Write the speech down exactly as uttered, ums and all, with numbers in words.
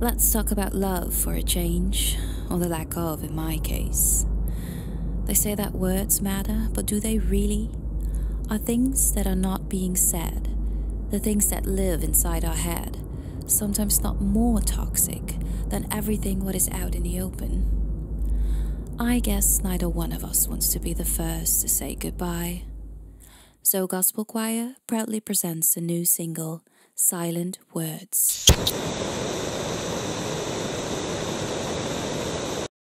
Let's talk about love for a change, or the lack of in my case. They say that words matter, but do they really? Are things that are not being said, the things that live inside our head, sometimes not more toxic than everything what is out in the open? I guess neither one of us wants to be the first to say goodbye. So Gospel Choir proudly presents a new single, Silent Words.